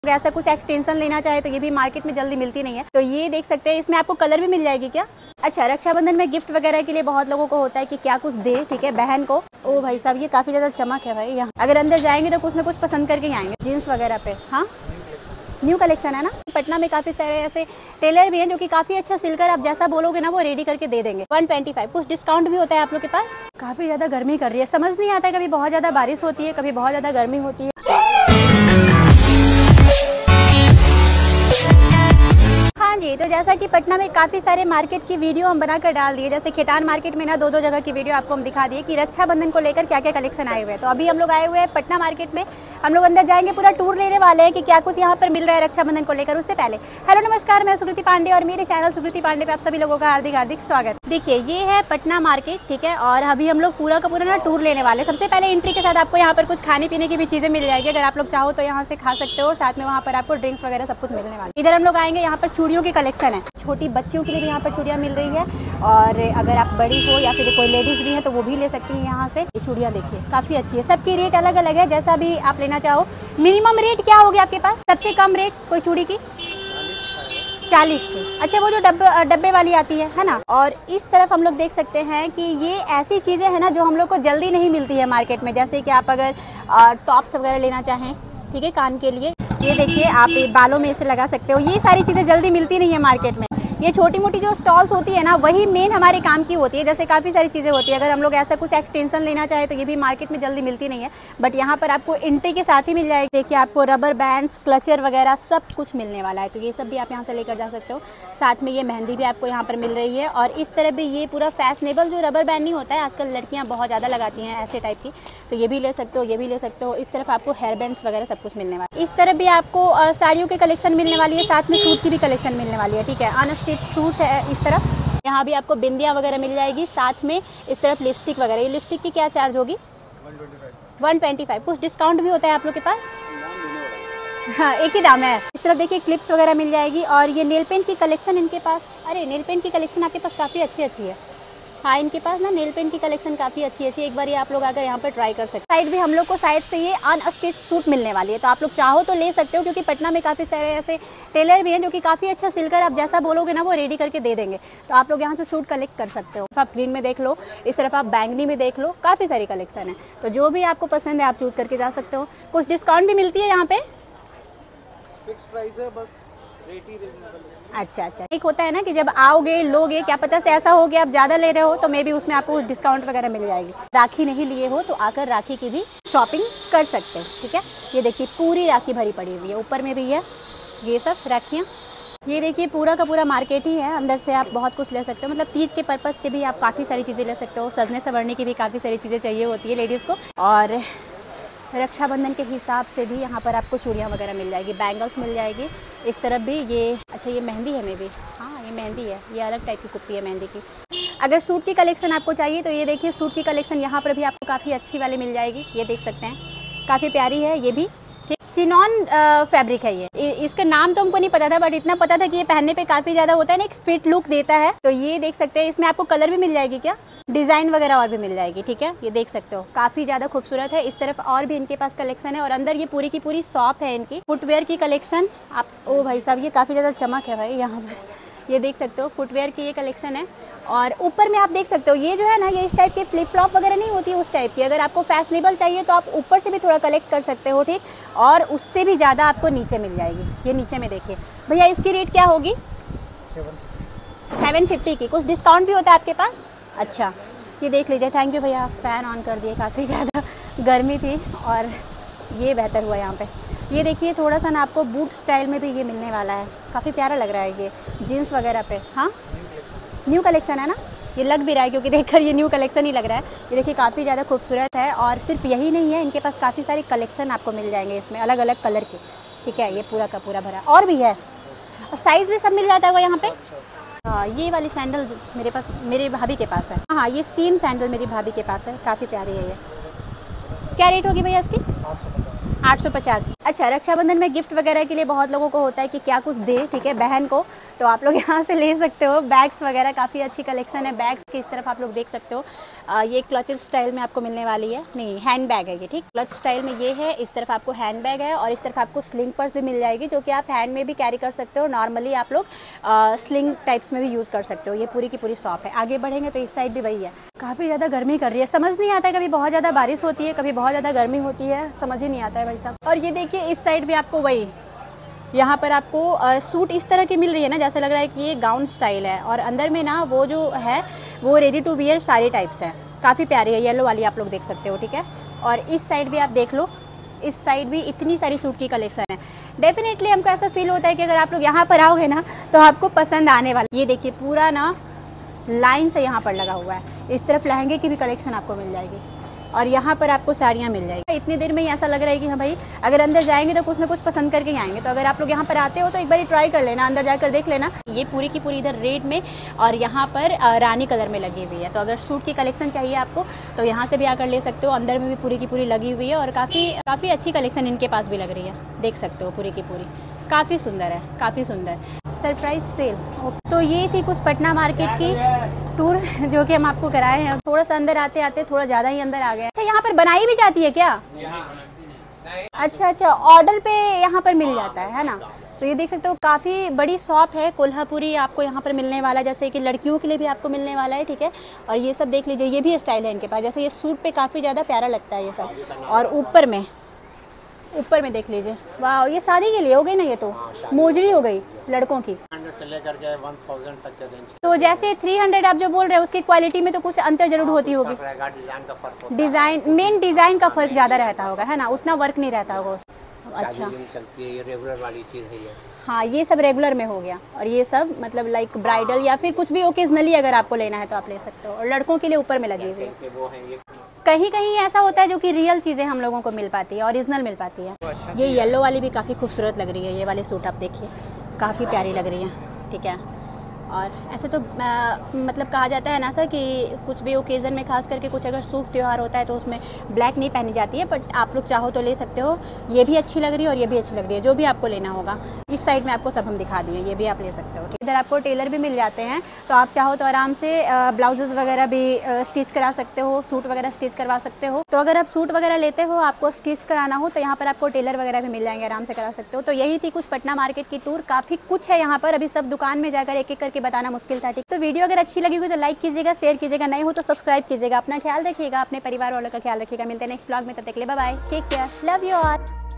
ऐसा कुछ एक्सटेंशन लेना चाहे तो ये भी मार्केट में जल्दी मिलती नहीं है। तो ये देख सकते हैं, इसमें आपको कलर भी मिल जाएगी क्या। अच्छा, रक्षाबंधन में गिफ्ट वगैरह के लिए बहुत लोगों को होता है कि क्या कुछ दे, ठीक है, बहन को। ओ भाई साहब, ये काफी ज्यादा चमक है भाई। यहाँ अगर अंदर जाएंगे तो कुछ ना कुछ पसंद करके ही आएंगे। जीन्स वगैरह पे, हाँ न्यू कलेक्शन है ना। पटना में काफी सारे ऐसे टेलर भी हैं जो कि काफी अच्छा सिलकर आप जैसा बोलोगे ना वो रेडी करके दे देंगे। 125, कुछ डिस्काउंट भी होता है आप लोग के पास। काफी ज्यादा गर्मी कर रही है, समझ नहीं आता है, कभी बहुत ज्यादा बारिश होती है, कभी बहुत ज्यादा गर्मी होती है। हाँ जी, तो जैसा कि पटना में काफ़ी सारे मार्केट की वीडियो हम बनाकर डाल दिए। जैसे खेतान मार्केट में ना दो जगह की वीडियो आपको हम दिखा दिए कि रक्षाबंधन को लेकर क्या क्या कलेक्शन आए हुए हैं। तो अभी हम लोग आए हुए हैं पटना मार्केट में। हम लोग अंदर जाएंगे, पूरा टूर लेने वाले हैं कि क्या कुछ यहाँ पर मिल रहा है रक्षाबंधन को लेकर। उससे पहले हेलो नमस्कार, मैं सुकृति पांडे और मेरे चैनल सुकृति पांडे पे आप सभी लोगों का हार्दिक हार्दिक स्वागत। देखिए, ये है पटना मार्केट, ठीक है, और अभी हम लोग पूरा का पूरा ना टूर लेने वाले। सबसे पहले एंट्री के साथ आपको यहाँ पर कुछ खाने पीने की भी चीज़ें मिल जाएगी। अगर आप लोग चाहो तो यहाँ से खा सकते हो, साथ में वहाँ पर आपको ड्रिंक्स वगैरह सब कुछ मिलने वाले। इधर हम लोग आएंगे, यहाँ पर चूड़ियों की कलेक्शन है, छोटी बच्चियों के लिए भी यहाँ पर चूड़ियाँ मिल रही है। और अगर आप बड़ी हो या फिर कोई लेडीज़ भी है तो वो भी ले सकती हैं यहाँ से। ये चूड़ियाँ देखिए काफ़ी अच्छी है, सबकी रेट अलग अलग है, जैसा भी आप लेना चाहो। मिनिमम रेट क्या होगी आपके पास, सबसे कम रेट कोई चूड़ी की 40 की। अच्छा, वो जो डब्बे वाली आती है ना। और इस तरफ हम लोग देख सकते हैं कि ये ऐसी चीज़ें हैं ना जो हम लोग को जल्दी नहीं मिलती है मार्केट में। जैसे कि आप अगर टॉप्स वगैरह लेना चाहें, ठीक है, कान के लिए, ये देखिए आप बालों में इसे लगा सकते हो। ये सारी चीज़ें जल्दी मिलती नहीं है मार्केट में। ये छोटी मोटी जो स्टॉल्स होती है ना, वही मेन हमारे काम की होती है। जैसे काफ़ी सारी चीज़ें होती है, अगर हम लोग ऐसा कुछ एक्सटेंशन लेना चाहे तो ये भी मार्केट में जल्दी मिलती नहीं है। बट यहाँ पर आपको एंट्री के साथ ही मिल जाएगी। देखिए, आपको रबर बैंड्स, क्लचर वगैरह सब कुछ मिलने वाला है। तो ये सब भी आप यहाँ से लेकर जा सकते हो। साथ में ये मेहंदी भी आपको यहाँ पर मिल रही है। और इस तरह भी ये पूरा फैशनेबल जो रबर बैंड नहीं होता है, आजकल लड़कियाँ बहुत ज़्यादा लगाती हैं ऐसे टाइप की, तो ये भी ले सकते हो, ये भी ले सकते हो। इस तरफ आपको हेयर बैंड्स वगैरह सब कुछ मिलने वाला है। इस तरफ भी आपको साड़ियों की कलेक्शन मिलने वाली है, साथ में सूट की भी कलेक्शन मिलने वाली है, ठीक है। अनस्टिच सूट है इस तरफ। यहाँ भी आपको बिंदियाँ वगैरह मिल जाएगी, साथ में इस तरफ लिपस्टिक वगैरह। ये लिपस्टिक की क्या चार्ज होगी, 125। कुछ डिस्काउंट भी होता है आप लोग के पास। हाँ, एक ही दाम है। इस तरफ देखिए क्लिप्स वगैरह मिल जाएगी। और ये नेल पेंट की कलेक्शन इनके पास, अरे नेल पेंट की कलेक्शन आपके पास काफ़ी अच्छी अच्छी है। हाँ, इनके पास ना नेल पेंट की कलेक्शन काफ़ी अच्छी अच्छी है। एक बार ये आप लोग आकर यहाँ पर ट्राई कर सकते हैं। साइड भी हम लोग को साइड से ये अनस्टिच सूट मिलने वाली है, तो आप लोग चाहो तो ले सकते हो, क्योंकि पटना में काफ़ी सारे ऐसे टेलर भी हैं जो कि काफ़ी अच्छा सिलकर आप जैसा बोलोगे ना वो रेडी करके दे देंगे। तो आप लोग यहाँ से सूट कलेक्ट कर सकते हो। आप ग्रीन में देख लो, इस तरफ आप बैंगनी में देख लो, काफ़ी सारी कलेक्शन है। तो जो भी आपको पसंद है आप चूज़ करके जा सकते हो। कुछ डिस्काउंट भी मिलती है यहाँ पे, फिक्स प्राइस है, बस रेट ही रीजनेबल है। अच्छा, एक होता है ना कि जब आओगे लोगे, क्या पता से ऐसा हो गया आप ज़्यादा ले रहे हो तो मे भी उसमें आपको डिस्काउंट वगैरह मिल जाएगी। राखी नहीं लिए हो तो आकर राखी की भी शॉपिंग कर सकते हैं, ठीक है। ये देखिए पूरी राखी भरी पड़ी हुई है, ऊपर में भी है ये सब राखियाँ। ये देखिए पूरा का पूरा मार्केट ही है, अंदर से आप बहुत कुछ ले सकते हो। मतलब तीज के पर्पज़ से भी आप काफ़ी सारी चीज़ें ले सकते हो। सजने संवरने की भी काफ़ी सारी चीज़ें चाहिए होती है लेडीज़ को। और रक्षाबंधन के हिसाब से भी यहाँ पर आपको चूड़ियाँ वगैरह मिल जाएगी, बैंगल्स मिल जाएगी। इस तरफ भी ये, अच्छा ये मेहंदी है मे भी, हाँ ये मेहंदी है, ये अलग टाइप की कुप्पी है मेहंदी की। अगर सूट की कलेक्शन आपको चाहिए तो ये देखिए सूट की कलेक्शन यहाँ पर भी आपको काफ़ी अच्छी वाली मिल जाएगी। ये देख सकते हैं, काफ़ी प्यारी है ये भी, ठीक। चिनॉन फैब्रिक है ये। इसका नाम तो हमको नहीं पता था, बट इतना पता था कि ये पहनने पे काफ़ी ज़्यादा होता है ना, एक फिट लुक देता है। तो ये देख सकते हैं, इसमें आपको कलर भी मिल जाएगी, क्या डिज़ाइन वगैरह और भी मिल जाएगी, ठीक है। ये देख सकते हो काफ़ी ज़्यादा खूबसूरत है। इस तरफ और भी इनके पास कलेक्शन है। और अंदर ये पूरी की पूरी शॉप है इनकी, फुटवेयर की कलेक्शन। आप ओ भाई साहब, ये काफ़ी ज़्यादा चमक है भाई यहाँ पर, ये देख सकते हो फुटवेयर की ये कलेक्शन है। और ऊपर में आप देख सकते हो ये जो है ना, ये इस टाइप की फ्लिप फ्लॉप वगैरह नहीं होती उस टाइप की। अगर आपको फैशनेबल चाहिए तो आप ऊपर से भी थोड़ा कलेक्ट कर सकते हो, ठीक। और उससे भी ज़्यादा आपको नीचे मिल जाएगी। ये नीचे में देखिए भैया, इसकी रेट क्या होगी, 750 की। कुछ डिस्काउंट भी होता है आपके पास। अच्छा, ये देख लीजिए। थैंक यू भैया, फ़ैन ऑन कर दिए, काफ़ी ज़्यादा गर्मी थी और ये बेहतर हुआ यहाँ पे। ये देखिए थोड़ा सा ना आपको बूट स्टाइल में भी ये मिलने वाला है, काफ़ी प्यारा लग रहा है ये जीन्स वगैरह पे। हाँ, न्यू कलेक्शन है ना, ये लग भी रहा है क्योंकि देखकर ये न्यू कलेक्शन ही लग रहा है। ये देखिए काफ़ी ज़्यादा खूबसूरत है। और सिर्फ यही नहीं है, इनके पास काफ़ी सारे कलेक्शन आपको मिल जाएंगे इसमें, अलग अलग कलर के, ठीक है। ये पूरा का पूरा भरा और भी है, और साइज़ भी सब मिल जाता है यहाँ पे। हाँ, ये वाली सैंडल मेरे पास, मेरे भाभी के पास है। हाँ, ये सेम सैंडल मेरी भाभी के पास है, काफ़ी प्यारी है ये। क्या रेट होगी भैया इसकी, 850। अच्छा, रक्षाबंधन में गिफ्ट वगैरह के लिए बहुत लोगों को होता है कि क्या कुछ दे, ठीक है, बहन को। तो आप लोग यहाँ से ले सकते हो। बैग्स वगैरह काफ़ी अच्छी कलेक्शन है। बैग्स की इस तरफ आप लोग देख सकते हो। ये क्लच स्टाइल में आपको मिलने वाली है, नहीं हैंड बैग है ये, ठीक। क्लच स्टाइल में ये है, इस तरफ आपको हैंड बैग है और इस तरफ आपको स्लिंग पर्स भी मिल जाएगी, जो कि आप हैंड में भी कैरी कर सकते हो। नॉर्मली आप लोग स्लिंग टाइप्स में भी यूज़ कर सकते हो। ये पूरी की पूरी शॉप है। आगे बढ़ेंगे तो इस साइड भी वही है। काफ़ी ज़्यादा गर्मी कर रही है, समझ नहीं आता है, कभी बहुत ज़्यादा बारिश होती है, कभी बहुत ज़्यादा गर्मी होती है, समझ ही नहीं आता है भाई साहब। और ये देखिए इस साइड भी आपको वही, यहाँ पर आपको सूट इस तरह की मिल रही है ना, जैसे लग रहा है कि ये गाउन स्टाइल है और अंदर में ना वो जो है वो ready to wear sari types है। काफ़ी प्यारी है, येलो वाली आप लोग देख सकते हो, ठीक है। और इस साइड भी आप देख लो, इस साइड भी इतनी सारी सूट की कलेक्शन है। डेफिनेटली हमको ऐसा फील होता है कि अगर आप लोग यहाँ पर आओगे ना तो आपको पसंद आने वाला। ये देखिए पूरा ना लाइन से यहाँ पर लगा हुआ है। इस तरफ लहंगे की भी कलेक्शन आपको मिल जाएगी और यहाँ पर आपको साड़ियाँ मिल जाएगी। इतनी देर में ही ऐसा लग रहा है कि हाँ भाई अगर अंदर जाएंगे तो कुछ ना कुछ पसंद करके ही आएंगे। तो अगर आप लोग यहाँ पर आते हो तो एक बार ट्राई कर लेना, अंदर जाकर देख लेना। ये पूरी की पूरी इधर रेड में और यहाँ पर रानी कलर में लगी हुई है। तो अगर सूट की कलेक्शन चाहिए आपको तो यहाँ से भी आकर ले सकते हो। अंदर में भी पूरी की पूरी लगी हुई है और काफ़ी अच्छी कलेक्शन इनके पास भी लग रही है, देख सकते हो पूरी की पूरी। काफ़ी सुंदर है, काफ़ी सुंदर। Surprise sale. तो ये थी कुछ पटना मार्केट की टूर जो कि हम आपको कराए हैं। थोड़ा सा अंदर आते आते थोड़ा ज़्यादा ही अंदर आ गए। अच्छा यहाँ पर बनाई भी जाती है क्या? अच्छा, ऑर्डर पे यहाँ पर मिल जाता है ना। तो ये देख सकते हो काफ़ी बड़ी शॉप है, कोल्हापुरी आपको यहाँ पर मिलने वाला है, जैसे कि लड़कियों के लिए भी आपको मिलने वाला है, ठीक है। और ये सब देख लीजिए, ये भी स्टाइल है इनके पास, जैसे ये सूट पे काफ़ी ज़्यादा प्यारा लगता है ये सब। और ऊपर में देख लीजिए, वाह, ये शादी के लिए हो गई ना, ये तो मोजरी हो गई लड़कों की। 100 से लेकर के 1000 तक के रेंज। तो जैसे 300 आप जो बोल रहे हैं उसकी क्वालिटी में तो कुछ अंतर जरूर होती होगी। डिजाइन का फर्क होता है। डिज़ाइन का फर्क ज़्यादा रहता होगा, है ना, उतना वर्क नहीं रहता होगा उसमें। अच्छा, चलती है, ये रेगुलर वाली चीज़ है ये। हाँ, ये सब रेगुलर में हो गया और ये सब मतलब लाइक ब्राइडल या फिर कुछ भी ओकेजनली अगर आपको लेना है तो आप ले सकते हो। और लड़कों के लिए ऊपर में लगी हुई है। वो है ये। कहीं कहीं ऐसा होता है जो कि रियल चीज़ें हम लोगों को मिल पाती है, ओरिजिनल मिल पाती है। ये येलो वाली भी काफ़ी खूबसूरत लग रही है, ये वाली सूट आप देखिए, काफ़ी प्यारी लग रही है, ठीक है। और ऐसे तो मतलब कहा जाता है ना सर कि कुछ भी ओकेज़न में खास करके कुछ अगर शुभ त्यौहार होता है तो उसमें ब्लैक नहीं पहनी जाती है, बट आप लोग चाहो तो ले सकते हो। ये भी अच्छी लग रही है और ये भी अच्छी लग रही है, जो भी आपको लेना होगा। इस साइड में आपको सब हम दिखा दिए, ये भी आप ले सकते हो। इधर आपको टेलर भी मिल जाते हैं, तो आप चाहो तो आराम से ब्लाउजेज़ वगैरह भी स्टिच करा सकते हो, सूट वगैरह स्टिच करवा सकते हो। तो अगर आप सूट वगैरह लेते हो, आपको स्टिच कराना हो, तो यहाँ पर आपको टेलर वगैरह भी मिल जाएंगे, आराम से करा सकते हो। तो यही थी कुछ पटना मार्केट की टूर। काफ़ी कुछ है यहाँ पर, अभी सब दुकान में जाकर एक एक करके बताना मुश्किल था, ठीक। तो वीडियो अगर अच्छी लगी होगी तो लाइक कीजिएगा, शेयर कीजिएगा, नहीं हो तो सब्सक्राइब कीजिएगा। अपना ख्याल रखिएगा, अपने परिवार वालों का ख्याल रखिएगा। मिलते हैं नेक्स्ट ब्लॉग में, तब तक के लिए bye bye, take care, love you all.